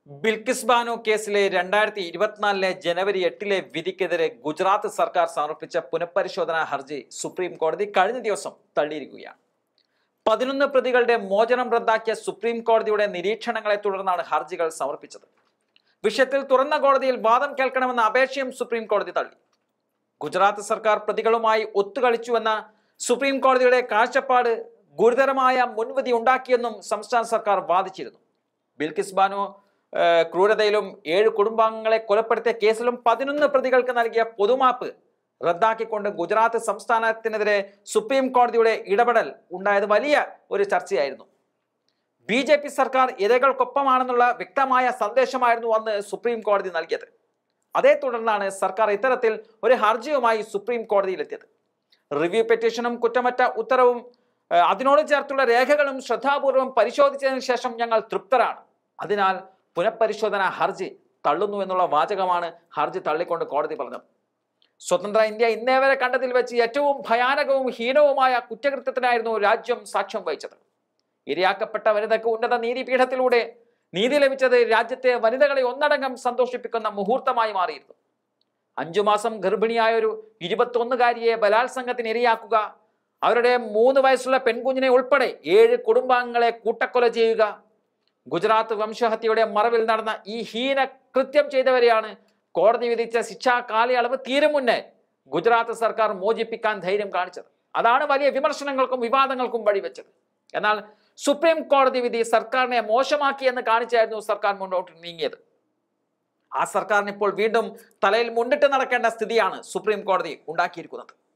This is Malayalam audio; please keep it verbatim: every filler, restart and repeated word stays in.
ബിൽക്കിസ് ബാനോ കേസിലെ രണ്ടായിരത്തി ഇരുപത്തിനാലിലെ ജനുവരി എട്ടിലെ വിധിക്കെതിരെ ഗുജറാത്ത് സർക്കാർ സമർപ്പിച്ച പുനഃപരിശോധനാ ഹർജി സുപ്രീം കോടതി കഴിഞ്ഞ ദിവസം തള്ളിയിരിക്കുകയാണ്. പതിനൊന്ന് പ്രതികളുടെ മോചനം റദ്ദാക്കിയ സുപ്രീം കോടതിയുടെ നിരീക്ഷണങ്ങളെ തുടർന്നാണ് ഹർജികൾ സമർപ്പിച്ചത്. വിഷയത്തിൽ തുറന്ന കോടതിയിൽ വാദം കേൾക്കണമെന്ന അപേക്ഷയും സുപ്രീം കോടതി തള്ളി. ഗുജറാത്ത് സർക്കാർ പ്രതികളുമായി ഒത്തുകളിച്ചുവെന്ന സുപ്രീം കോടതിയുടെ കാഴ്ചപ്പാട് ഗുരുതരമായ മുൻവിധി ഉണ്ടാക്കിയെന്നും സംസ്ഥാന സർക്കാർ വാദിച്ചിരുന്നു. ബിൽക്കിസ് ബാനോ ക്രൂരതയിലും ഏഴ് കുടുംബാംഗങ്ങളെ കൊലപ്പെടുത്തിയ കേസിലും പതിനൊന്ന് പ്രതികൾക്ക് നൽകിയ പൊതുമാപ്പ് റദ്ദാക്കിക്കൊണ്ട് ഗുജറാത്ത് സംസ്ഥാനത്തിനെതിരെ സുപ്രീം കോടതിയുടെ ഇടപെടൽ ഉണ്ടായത് വലിയ ഒരു ചർച്ചയായിരുന്നു. ബി ജെ പി സർക്കാർ ഇരകൾക്കൊപ്പമാണെന്നുള്ള വ്യക്തമായ സന്ദേശമായിരുന്നു അന്ന് സുപ്രീം കോടതി നൽകിയത്. അതേ തുടർന്നാണ് സർക്കാർ ഇത്തരത്തിൽ ഒരു ഹർജിയുമായി സുപ്രീം കോടതിയിലെത്തിയത്. റിവ്യൂ പെറ്റീഷനും കുറ്റമറ്റ ഉത്തരവും അതിനോട് ചേർത്തുള്ള രേഖകളും ശ്രദ്ധാപൂർവം പരിശോധിച്ചതിന് ശേഷം ഞങ്ങൾ തൃപ്തരാണ്. അതിനാൽ പുനഃപരിശോധന ഹർജി തള്ളുന്നു എന്നുള്ള വാചകമാണ് ഹർജി തള്ളിക്കൊണ്ട് കോടതി പറഞ്ഞത്. സ്വതന്ത്ര ഇന്ത്യ ഇന്നേ വരെ കണ്ടതിൽ വെച്ച് ഏറ്റവും ഭയാനകവും ഹീനവുമായ കുറ്റകൃത്യത്തിനായിരുന്നു രാജ്യം സാക്ഷ്യം വഹിച്ചത്. ഇരയാക്കപ്പെട്ട വനിതയ്ക്ക് ഉന്നത നീതിപീഠത്തിലൂടെ നീതി ലഭിച്ചത് രാജ്യത്തെ വനിതകളെ ഒന്നടങ്കം സന്തോഷിപ്പിക്കുന്ന മുഹൂർത്തമായി മാറിയിരുന്നു. അഞ്ചു മാസം ഗർഭിണിയായ ഒരു ഇരുപത്തൊന്നുകാരിയെ ബലാത്സംഗത്തിന് ഇരയാക്കുക, അവരുടെ മൂന്ന് വയസ്സുള്ള പെൺകുഞ്ഞിനെ ഉൾപ്പെടെ ഏഴ് കുടുംബാംഗങ്ങളെ കൂട്ടക്കൊല ചെയ്യുക, ഗുജറാത്ത് വംശഹത്യയുടെ മറവിൽ നടന്ന ഈ ഹീന കൃത്യം ചെയ്തവരെയാണ് കോടതി വിധിച്ച ശിക്ഷാ കാലയളവ് തീരും മുന്നേ ഗുജറാത്ത് സർക്കാർ മോചിപ്പിക്കാൻ ധൈര്യം കാണിച്ചത്. അതാണ് വലിയ വിമർശനങ്ങൾക്കും വിവാദങ്ങൾക്കും വഴിവെച്ചത്. എന്നാൽ സുപ്രീം കോടതി വിധി സർക്കാരിനെ മോശമാക്കി എന്ന് കാണിച്ചായിരുന്നു സർക്കാർ മുന്നോട്ട് നീങ്ങിയത്. ആ സർക്കാരിന് ഇപ്പോൾ വീണ്ടും തലയിൽ മുണ്ടിട്ട് നടക്കേണ്ട സ്ഥിതിയാണ് സുപ്രീം കോടതി ഉണ്ടാക്കിയിരിക്കുന്നത്.